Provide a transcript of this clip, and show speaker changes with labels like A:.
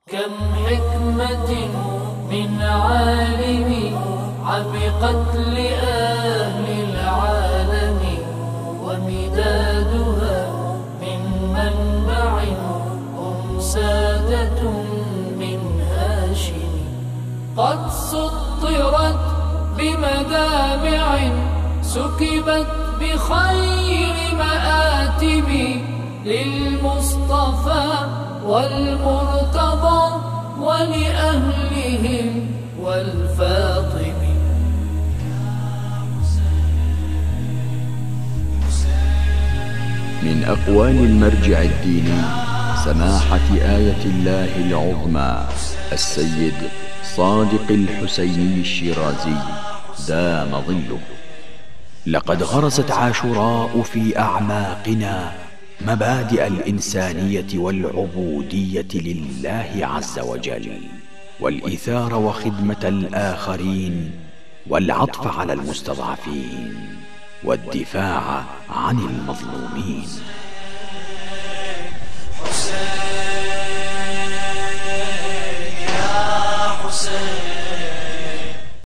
A: كم حكمة من عالم عبقت لأهل العالم، ومدادها من منبع هم سادة من هاشم. قد سطرت بمدامع سكبت بخير مآتم، للمصطفى والمرتضى ولأهلهم والفاطم.
B: من أقوال المرجع الديني سماحة آية الله العظمى السيد صادق الحسيني الشيرازي دام ظله. لقد غرست عاشوراء في أعماقنا مبادئ الإنسانية والعبودية لله عز وجل، والإيثار وخدمة الآخرين، والعطف على المستضعفين، والدفاع عن المظلومين.